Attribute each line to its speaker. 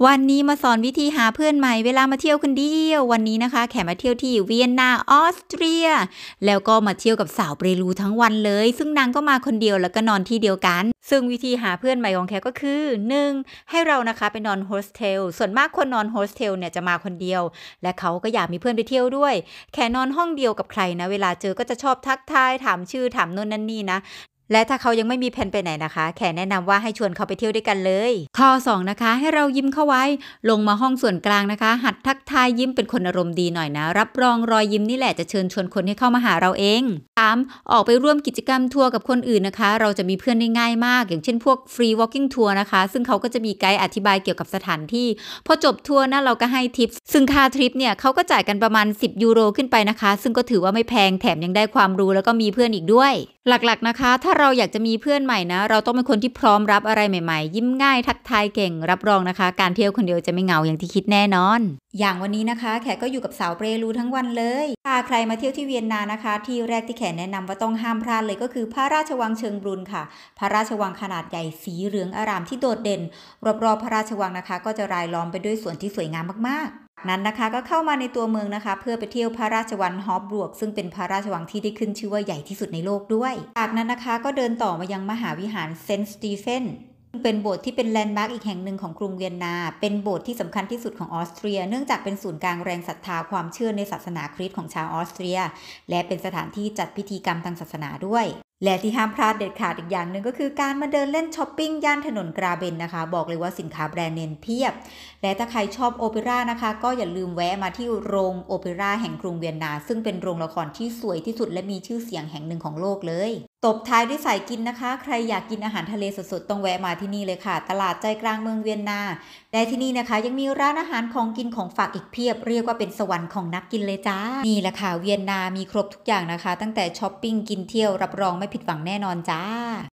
Speaker 1: วันนี้มาสอนวิธีหาเพื่อนใหม่เวลามาเที่ยวคนเดียววันนี้นะคะแขมาเที่ยวที่เวียนนาออสเตรียแล้วก็มาเที่ยวกับสาวเปรูทั้งวันเลยซึ่งนางก็มาคนเดียวแล้วก็นอนที่เดียวกันซึ่งวิธีหาเพื่อนใหม่ของแขก็คือ 1. ให้เรานะคะไปนอนโฮสเทลส่วนมากคนนอนโฮสเทลเนี่ยจะมาคนเดียวและเขาก็อยากมีเพื่อนไปเที่ยวด้วยแขนอนห้องเดียวกับใครนะเวลาเจอก็จะชอบทักทายถามชื่อถามโน่นนั่นนี่นะและถ้าเขายังไม่มีแผนไปไหนนะคะแขแนะนำว่าให้ชวนเขาไปเที่ยวด้วยกันเลยข้อ2นะคะให้เรายิ้มเข้าไว้ลงมาห้องส่วนกลางนะคะหัดทักทายยิ้มเป็นคนอารมณ์ดีหน่อยนะรับรองรอยยิ้มนี่แหละจะเชิญชวนคนให้เข้ามาหาเราเอง 3. ออกไปร่วมกิจกรรมทัวร์กับคนอื่นนะคะเราจะมีเพื่อนได้ง่ายมากอย่างเช่นพวก free walking tour นะคะซึ่งเขาก็จะมีไกด์อธิบายเกี่ยวกับสถานที่พอจบทัวร์นะเราก็ให้ทิปซึ่งค่าทริปเนี่ยเขาก็จ่ายกันประมาณ10 ยูโรขึ้นไปนะคะซึ่งก็ถือว่าไม่แพงแถมยังได้ความรู้แล้วก็มีเพื่อนอีกด้วยหลักๆนะคะถ้าเราอยากจะมีเพื่อนใหม่นะเราต้องเป็นคนที่พร้อมรับอะไรใหม่ๆยิ้มง่ายทักทายเก่งรับรองนะคะการเที่ยวคนเดียวจะไม่เหงาอย่างที่คิดแน่นอนอย่างวันนี้นะคะแขก็อยู่กับสาวเปรูทั้งวันเลยถ้าใครมาเที่ยวที่เวียนนานะคะที่แรกที่แขแนะนำว่าต้องห้ามพลาดเลยก็คือพระราชวังเชิงบรุนค่ะพระราชวังขนาดใหญ่สีเหลืองอร่ามที่โดดเด่นรอบๆพระราชวังนะคะก็จะรายล้อมไปด้วยสวนที่สวยงามมากๆนั้นนะคะก็เข้ามาในตัวเมืองนะคะเพื่อไปเที่ยวพระราชวังฮอฟบวกซึ่งเป็นพระราชวังที่ได้ขึ้นชื่อว่าใหญ่ที่สุดในโลกด้วยจากนั้นนะคะก็เดินต่อมายังมหาวิหารเซนต์สตีเฟนเป็นโบสถ์ที่เป็นแลนด์มาร์กอีกแห่งหนึ่งของกรุงเวียนนาเป็นโบสถ์ที่สำคัญที่สุดของออสเตรียเนื่องจากเป็นศูนย์กลางแรงศรัทธาความเชื่อในศาสนาคริสต์ของชาวออสเตรียและเป็นสถานที่จัดพิธีกรรมทางศาสนาด้วยและที่ห้ามพลาดเด็ดขาดอีกอย่างหนึ่งก็คือการมาเดินเล่นช้อปปิ้งย่านถนนกราเบนนะคะบอกเลยว่าสินค้าแบรนด์เนมเพียบและถ้าใครชอบโอเปร่านะคะก็อย่าลืมแวะมาที่โรงโอเปร่าแห่งกรุงเวียนนาซึ่งเป็นโรงละครที่สวยที่สุดและมีชื่อเสียงแห่งหนึ่งของโลกเลยตบท้ายด้วยสายกินนะคะใครอยากกินอาหารทะเลสดๆต้องแวะมาที่นี่เลยค่ะตลาดใจกลางเมืองเวียนนาและที่นี่นะคะยังมีร้านอาหารของกินของฝากอีกเพียบเรียกว่าเป็นสวรรค์ของนักกินเลยจ้านี่แหละค่ะเวียนนามีครบทุกอย่างนะคะตั้งแต่ช้อปปิ้งกินเที่ยวรับรองไม่ผิดหวังแน่นอนจ้า